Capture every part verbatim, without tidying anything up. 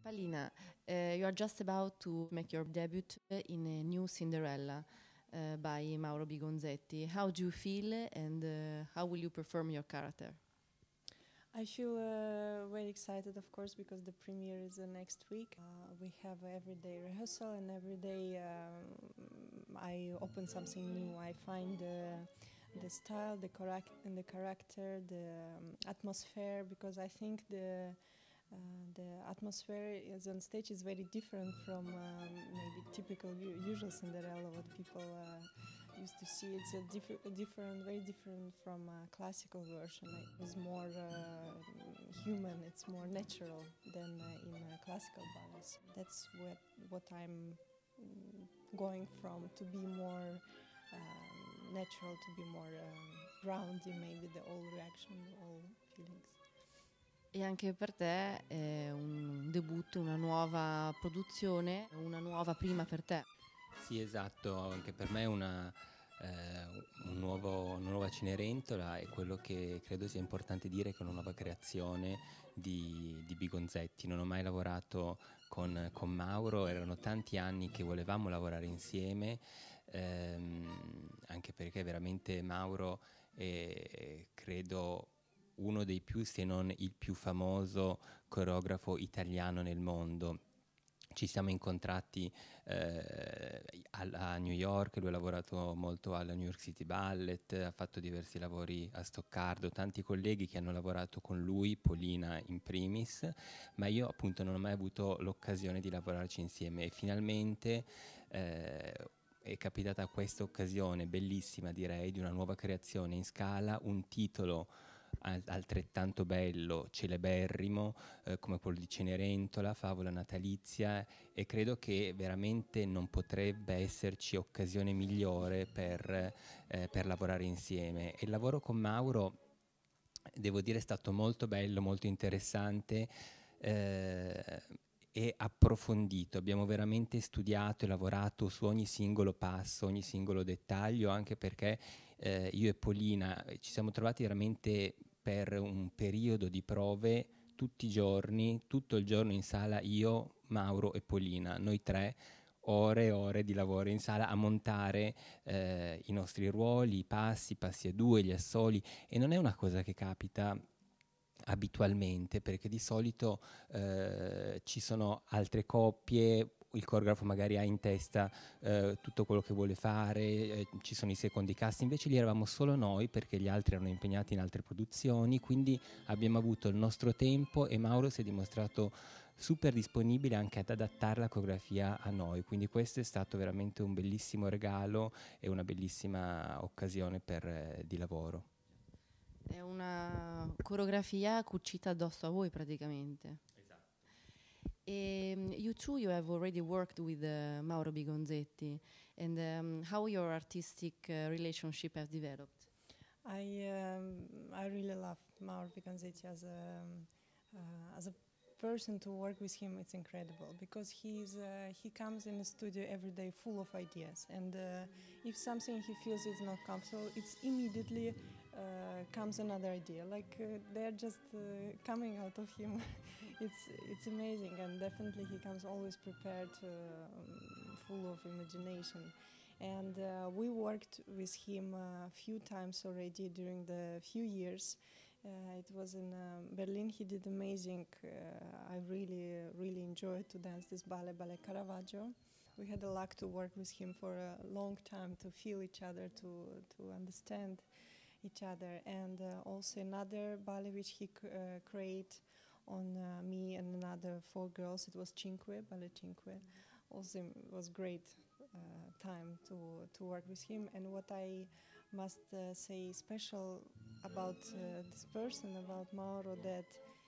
Palina, uh, you are just about to make your debut in a new Cinderella uh, by Mauro Bigonzetti. How do you feel and uh, how will you perform your character? I feel uh, very excited, of course, because the premiere is uh, next week. Uh, we have every day rehearsal, and every day um, I open something new. I find uh, the style, the, correct, and the character, the um, atmosphere, because I think the uh, the atmosphere is on stage is very different from um, maybe typical u- usual Cinderella, what people uh, used to see. It's a, diff- a different, very different from a classical version. It's more uh, human, it's more natural than uh, in uh, classical ballets. That's what what I'm mm, going from, to be more um, natural, to be more um, grounding, maybe the all reaction, the all feelings. E anche per te è un debutto, una nuova produzione, una nuova prima per te. Sì, esatto, anche per me è una, eh, un nuovo, una nuova Cenerentola, e quello che credo sia importante dire è che è una nuova creazione di, di Bigonzetti. Non ho mai lavorato con, con Mauro, erano tanti anni che volevamo lavorare insieme, ehm, anche perché veramente Mauro è, credo, uno dei più, se non il più famoso coreografo italiano nel mondo. Ci siamo incontrati eh, a, a New York, lui ha lavorato molto alla New York City Ballet, ha fatto diversi lavori a Stoccardo, tanti colleghi che hanno lavorato con lui, Polina in primis, ma io appunto non ho mai avuto l'occasione di lavorarci insieme, e finalmente eh, è capitata questa occasione bellissima, direi, di una nuova creazione in scala, un titolo altrettanto bello, celeberrimo, eh, come quello di Cenerentola, Favola natalizia, e credo che veramente non potrebbe esserci occasione migliore per, eh, per lavorare insieme. E il lavoro con Mauro, devo dire, è stato molto bello, molto interessante eh, e approfondito. Abbiamo veramente studiato e lavorato su ogni singolo passo, ogni singolo dettaglio, anche perché eh, io e Polina ci siamo trovati veramente per un periodo di prove tutti i giorni, tutto il giorno in sala, io, Mauro e Polina, noi tre, ore e ore di lavoro in sala a montare eh, i nostri ruoli, i passi, i passi a due, gli assoli, e non è una cosa che capita abitualmente, perché di solito eh, ci sono altre coppie, il coreografo magari ha in testa eh, tutto quello che vuole fare, eh, ci sono i secondi cast, invece lì eravamo solo noi perché gli altri erano impegnati in altre produzioni, quindi abbiamo avuto il nostro tempo e Mauro si è dimostrato super disponibile anche ad adattare la coreografia a noi, quindi questo è stato veramente un bellissimo regalo e una bellissima occasione per, eh, di lavoro. È una coreografia cucita addosso a voi praticamente. Esatto. Um, you too, you have already worked with uh, Mauro Bigonzetti, and um, how your artistic uh, relationship has developed? I um, I really love Mauro Bigonzetti as a uh, as a person. To work with him, it's incredible, because he's uh, he comes in the studio every day full of ideas, and uh, if something he feels is not comfortable, it's immediately uh, comes another idea. Like uh, they're just uh, coming out of him. it's it's amazing, and definitely he comes always prepared, uh, full of imagination. And uh, we worked with him a few times already during the few years. Uh, it was in um, Berlin. He did amazing. Uh, I really, really enjoyed to dance this ballet, Ballet Caravaggio. We had the luck to work with him for a long time, to feel each other, to to understand each other. And uh, also another ballet which he uh, created on uh, me and another four girls. It was Cinque, Ballet Cinque. Mm-hmm. Also, it was great. Uh, time to to work with him. And what I must uh, say special about uh, this person, about Mauro, that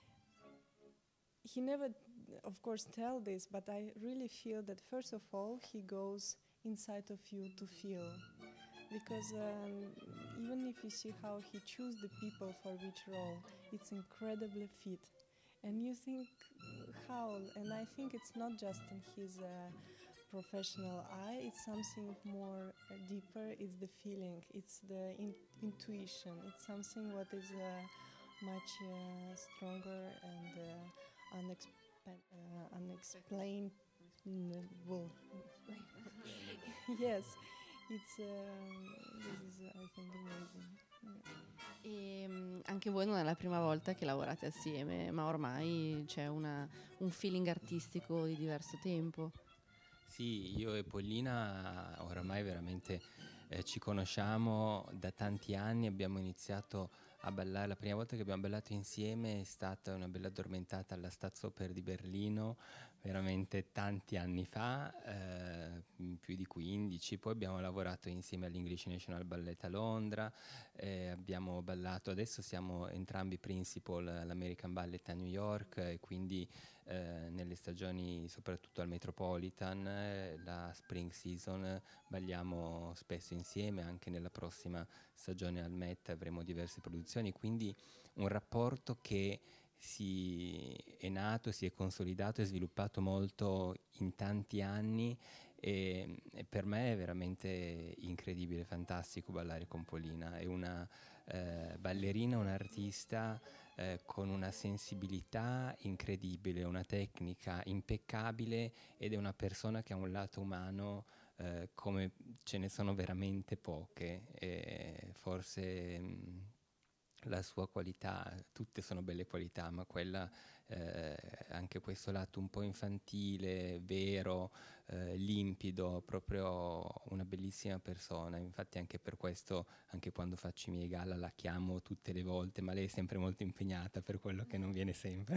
he never, of course, tell this, but I really feel that first of all he goes inside of you to feel, because um, even if you see how he choose the people for which role, it's incredibly fit, and you think how. And I think it's not just in his uh, professional eye, it's something more uh, deeper. It's the feeling, it's the in- intuition, it's something what is uh, much uh, stronger and uh, unex- uh, unexplained. mm, Well, yes, it's um, this is uh, I think amazing. Yeah. E mm, anche voi non è la prima volta che lavorate assieme, ma ormai c'è una- un feeling artistico di diverso tempo. Sì, io e Pollina oramai veramente eh, ci conosciamo da tanti anni, abbiamo iniziato a ballare, la prima volta che abbiamo ballato insieme è stata una bella addormentata alla Staatsoper di Berlino, veramente tanti anni fa, eh, più di quindici, poi abbiamo lavorato insieme all'English National Ballet a Londra, eh, abbiamo ballato, adesso siamo entrambi principal all'American Ballet a New York e quindi eh, nelle stagioni soprattutto al Metropolitan, eh, la spring season, eh, balliamo spesso insieme, anche nella prossima stagione al Met avremo diverse produzioni, quindi un rapporto che si è nato, si è consolidato e sviluppato molto in tanti anni e, e per me è veramente incredibile, fantastico ballare con Polina, è una eh, ballerina, un'artista eh, con una sensibilità incredibile, una tecnica impeccabile ed è una persona che ha un lato umano eh, come ce ne sono veramente poche e forse mh, la sua qualità, tutte sono belle qualità, ma quella, eh, anche questo lato un po' infantile, vero, eh, limpido, proprio una bellissima persona. Infatti anche per questo, anche quando faccio i miei gala la chiamo tutte le volte, ma lei è sempre molto impegnata per quello che non viene sempre.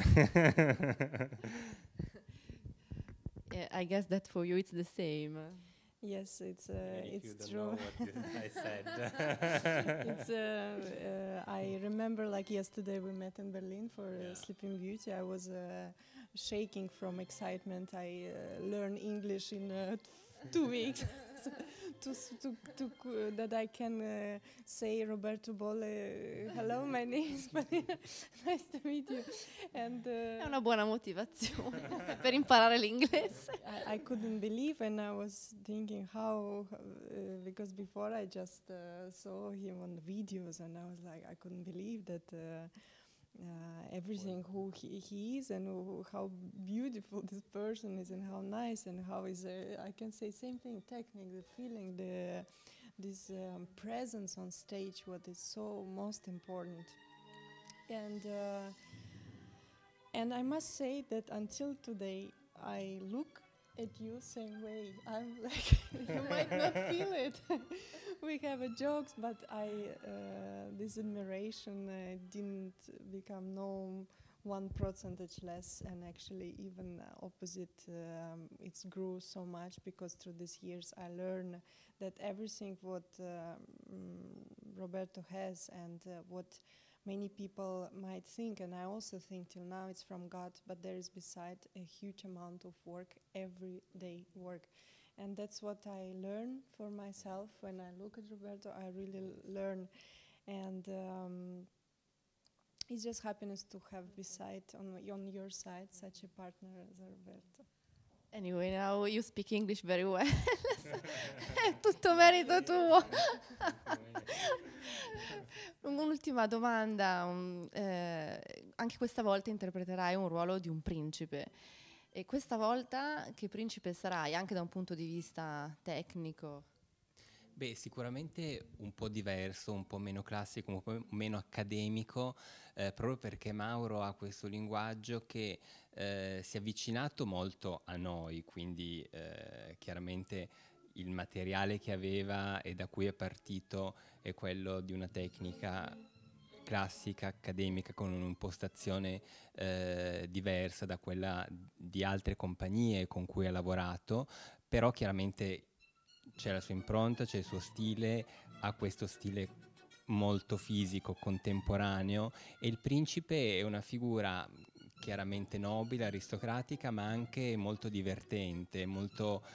Eh, I guess that for you it's the same. Yes, it's uh, Even if you it's don't true. know what you- I said. It's uh, uh, I remember like yesterday we met in Berlin for uh, Yeah. Sleeping Beauty. I was uh, shaking from excitement. I uh, learned English in uh, two weeks. to, s- to, to, c- that I can uh, say Roberto Bolle, hello, my name is Marina. Nice to meet you. And uh, È una buona motivazione per imparare l'inglese. I, I couldn't believe, and I was thinking how, uh, because before I just uh, saw him on the videos, and I was like, I couldn't believe that uh, uh, everything who he, he is, and who, how beautiful this person is, and how nice, and how is uh, I can say same thing, technique, the feeling, the this um, presence on stage, what is so most important, and. Uh, and I must say that until today, I look at you same way. I'm like, you might not feel it. We have a jokes, but I uh, this admiration uh, didn't become no one percentage less, and actually even uh, opposite. Um, it's grew so much because through these years I learned that everything what uh, mm, Roberto has and uh, what many people might think, and I also think till now it's from God, but there is beside a huge amount of work, everyday work. And that's what I learn for myself when I look at Roberto. I really l- learn, and um, it's just happiness to have beside on on your side such a partner as Roberto. Anyway, now you speak English very well. È tutto merito tuo. Un'ultima domanda. um, eh, anche questa volta interpreterai un ruolo di un principe. E questa volta che principe sarai, anche da un punto di vista tecnico? Beh, sicuramente un po' diverso, un po' meno classico, un po' meno accademico, eh, proprio perché Mauro ha questo linguaggio che eh, si è avvicinato molto a noi, quindi eh, chiaramente il materiale che aveva e da cui è partito è quello di una tecnica classica, accademica, con un'impostazione eh, diversa da quella di altre compagnie con cui ha lavorato, però chiaramente c'è la sua impronta, c'è il suo stile, ha questo stile molto fisico, contemporaneo, e il principe è una figura chiaramente nobile, aristocratica, ma anche molto divertente, molto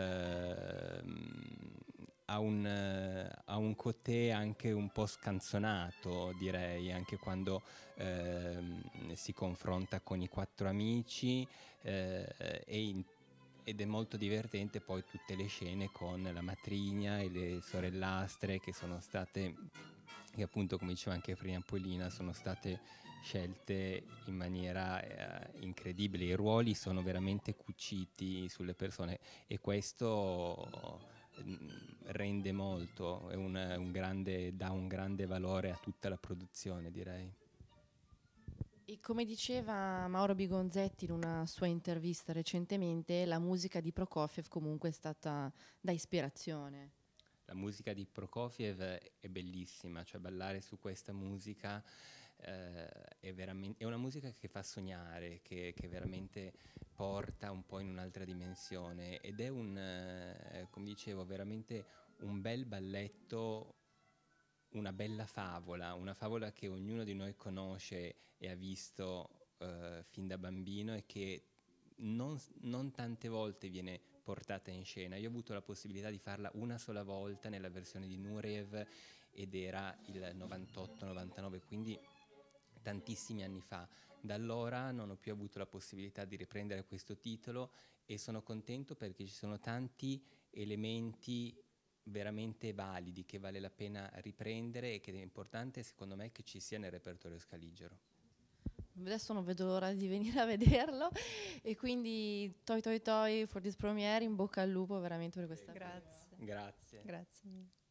ehm, ha un, eh, ha un côté anche un po' scanzonato, direi, anche quando ehm, si confronta con i quattro amici eh, e in ed è molto divertente poi tutte le scene con la matrigna e le sorellastre che sono state, che appunto come diceva anche prima Polina, sono state scelte in maniera eh, incredibile. I ruoli sono veramente cuciti sulle persone e questo mm, rende molto, è un, un grande, dà un grande valore a tutta la produzione, direi. E come diceva Mauro Bigonzetti in una sua intervista recentemente, la musica di Prokofiev comunque è stata da ispirazione. La musica di Prokofiev è bellissima, cioè ballare su questa musica eh, è, veramente, è una musica che fa sognare, che, che veramente porta un po' in un'altra dimensione ed è un, eh, come dicevo, veramente un bel balletto, una bella favola, una favola che ognuno di noi conosce e ha visto eh, fin da bambino e che non, non tante volte viene portata in scena. Io ho avuto la possibilità di farla una sola volta nella versione di Nureyev ed era il novantotto novantanove, quindi tantissimi anni fa. Da allora non ho più avuto la possibilità di riprendere questo titolo e sono contento perché ci sono tanti elementi veramente validi che vale la pena riprendere e che è importante secondo me che ci sia nel repertorio scaligero. Adesso non vedo l'ora di venire a vederlo e quindi toi toi toi for this premiere, in bocca al lupo veramente per questa. Grazie. Grazie. Grazie.